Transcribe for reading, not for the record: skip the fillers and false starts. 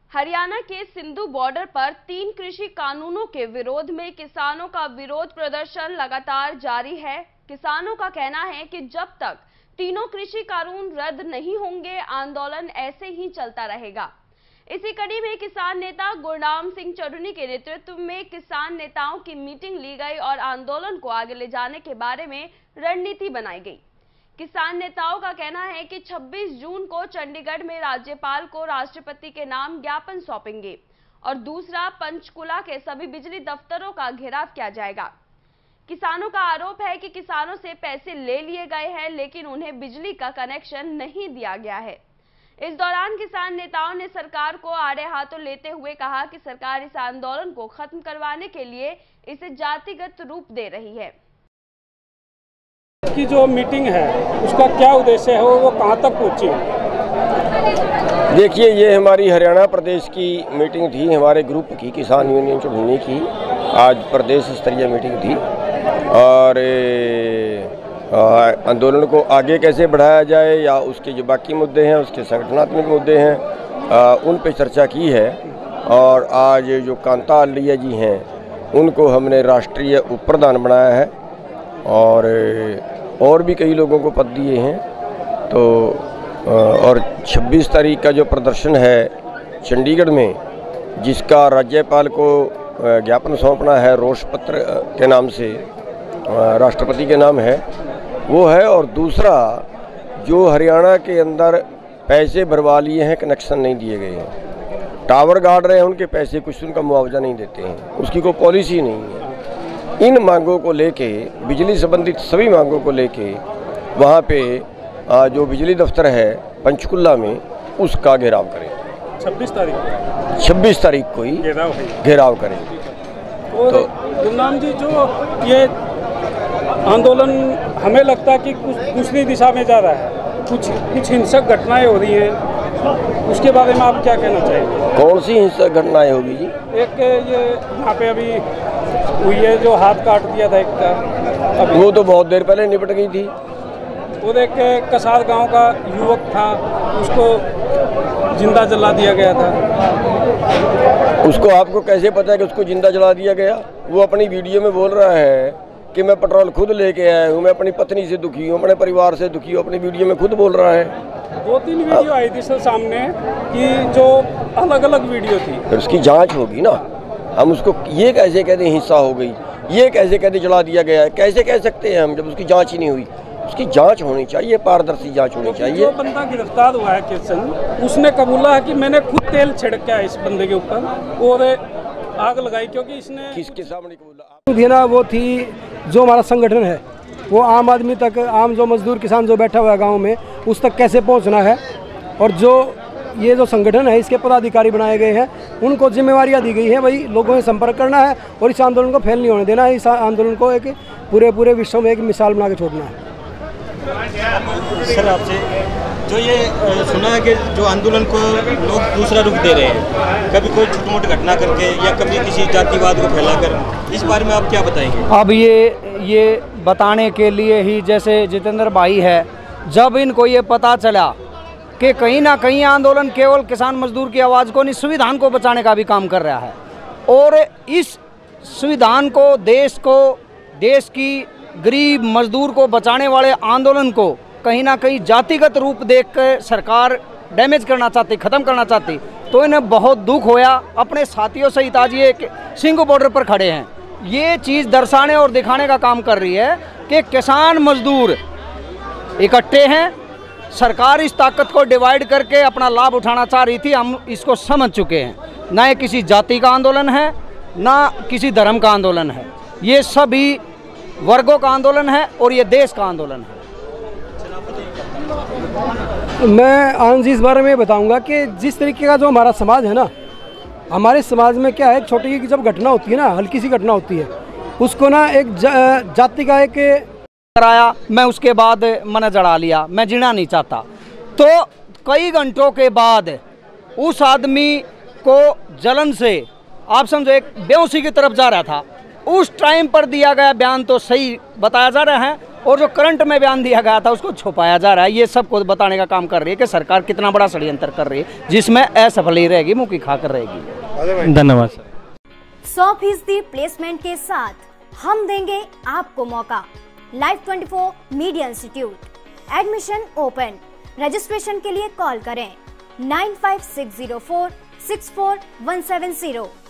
हरियाणा के सिंधु बॉर्डर पर 3 कृषि कानूनों के विरोध में किसानों का विरोध प्रदर्शन लगातार जारी है। किसानों का कहना है कि जब तक तीनों कृषि कानून रद्द नहीं होंगे, आंदोलन ऐसे ही चलता रहेगा। इसी कड़ी में किसान नेता गुरनाम सिंह चढ़नी के नेतृत्व में किसान नेताओं की मीटिंग ली गई और आंदोलन को आगे ले जाने के बारे में रणनीति बनाई गई। किसान नेताओं का कहना है कि 26 जून को चंडीगढ़ में राज्यपाल को राष्ट्रपति के नाम ज्ञापन सौंपेंगे और दूसरा, पंचकुला के सभी बिजली दफ्तरों का घेराव किया जाएगा। किसानों का आरोप है कि किसानों से पैसे ले लिए गए हैं, लेकिन उन्हें बिजली का कनेक्शन नहीं दिया गया है। इस दौरान किसान नेताओं ने सरकार को आड़े हाथों लेते हुए कहा कि सरकार इस आंदोलन को खत्म करवाने के लिए इसे जातिगत रूप दे रही है। की जो मीटिंग है उसका क्या उद्देश्य है, वो कहां तक पहुंची है? देखिए, ये हमारी हरियाणा प्रदेश की मीटिंग थी, हमारे ग्रुप की, किसान यूनियन चढ़नी की। आज प्रदेश स्तरीय मीटिंग थी और आंदोलन को आगे कैसे बढ़ाया जाए या उसके जो बाकी मुद्दे हैं, उसके संगठनात्मक मुद्दे हैं, उन पे चर्चा की है। और आज जो कांता आलिया जी हैं उनको हमने राष्ट्रीय उप प्रधान बनाया है और भी कई लोगों को पद दिए हैं। तो और 26 तारीख का जो प्रदर्शन है चंडीगढ़ में, जिसका राज्यपाल को ज्ञापन सौंपना है, रोष पत्र के नाम से राष्ट्रपति के नाम है, वो है। और दूसरा, जो हरियाणा के अंदर पैसे भरवा लिए हैं, कनेक्शन नहीं दिए गए हैं, टावर गाड़ रहे हैं, उनके पैसे कुछ उनका मुआवजा नहीं देते हैं, उसकी कोई पॉलिसी नहीं है। इन मांगों को लेके, बिजली संबंधित सभी मांगों को लेके वहाँ पे जो बिजली दफ्तर है पंचकुला में, उसका घेराव करें। 26 तारीख को ही घेराव करें। और तो गुरनाम जी, जो ये आंदोलन हमें लगता है कि कुछ दूसरी दिशा में जा रहा है, कुछ हिंसक घटनाएं हो रही हैं, उसके बारे में आप क्या कहना चाहेंगे? कौन सी हिंसक घटनाएं होगी जी? एक ये यहाँ पे अभी हुई है, जो हाथ काट दिया था एक का, अभी वो तो बहुत देर पहले निपट गई थी। और एक कसार गांव का युवक था, उसको जिंदा जला दिया गया था। उसको आपको कैसे पता है कि उसको जिंदा जला दिया गया? वो अपनी वीडियो में बोल रहा है कि मैं पेट्रोल खुद लेके आया हूँ, मैं अपनी पत्नी से दुखी हूँ, अपने परिवार से दुखी हूँ, अपनी वीडियो में खुद बोल रहा है। 2-3 वीडियो आई थी सर सामने कि जो अलग अलग वीडियो थी। फिर उसकी जांच होगी ना। हम उसको ये कैसे कहते हिंसा हो गई, ये कैसे कहते जला दिया गया है, कैसे कह सकते हैं हम, जब उसकी जांच ही नहीं हुई? उसकी जांच होनी चाहिए, पारदर्शी जांच होनी चाहिए। जो बंदा गिरफ्तार हुआ है किशन, उसने कबूला है कि मैंने खुद तेल छिड़का इस बंदे के ऊपर और आग लगाई, क्योंकि इसने किसके सामने कबूला ना, वो थी जो हमारा संगठन है, वो आम आदमी तक, आम जो मजदूर किसान जो बैठा हुआ है गाँव में, उस तक कैसे पहुँचना है। और जो ये जो संगठन है, इसके पदाधिकारी बनाए गए हैं, उनको जिम्मेवारियां दी गई है, भाई लोगों से संपर्क करना है और इस आंदोलन को फैल नहीं होने देना है। इस आंदोलन को एक पूरे विश्व में एक मिसाल बना के छोड़ना है। सर, आपसे जो ये सुना है कि जो आंदोलन को लोग दूसरा रुख दे रहे हैं, कभी कोई छोटी मोटी घटना करके या कभी किसी जातिवाद को फैलाकर, इस बारे में आप क्या बताएंगे? अब ये बताने के लिए ही, जैसे जितेंद्र भाई है, जब इनको ये पता चला कि कहीं ना कहीं आंदोलन केवल किसान मजदूर की आवाज़ को नहीं, संविधान को बचाने का भी काम कर रहा है, और इस संविधान को, देश की गरीब मजदूर को बचाने वाले आंदोलन को कहीं ना कहीं जातिगत रूप देकर सरकार डैमेज करना चाहती, ख़त्म करना चाहती, तो इन्हें बहुत दुख होया। अपने साथियों सहित आज ये सिंधु बॉर्डर पर खड़े हैं। ये चीज़ दर्शाने और दिखाने का काम कर रही है कि किसान मजदूर इकट्ठे हैं। सरकार इस ताकत को डिवाइड करके अपना लाभ उठाना चाह रही थी, हम इसको समझ चुके हैं। ना ये किसी जाति का आंदोलन है, ना किसी धर्म का आंदोलन है, ये सभी वर्गों का आंदोलन है और ये देश का आंदोलन है। मैं आज इस बारे में बताऊंगा कि जिस तरीके का जो हमारा समाज है ना, हमारे समाज में क्या है, छोटी जब घटना होती है ना, हल्की सी घटना होती है, उसको ना एक जाति का एक कराया, मैं उसके बाद मैंने जड़ा लिया, मैं जीना नहीं चाहता। तो कई घंटों के बाद उस आदमी को जलन से, आप समझो, एक बेहोशी की तरफ जा रहा था, उस टाइम पर दिया गया बयान तो सही बताया जा रहा है, और जो करंट में बयान दिया गया था उसको छुपाया जा रहा है। ये सबको बताने का काम कर रही है कि सरकार कितना बड़ा षड्यंत्र कर रही है, जिसमें असफल ही रहेगी, मुंह की खाकर रहेगी। धन्यवाद सर। 100% प्लेसमेंट के साथ हम देंगे आपको मौका। Live 24 media institute admission open. Registration के लिए कॉल करें 95604 64170।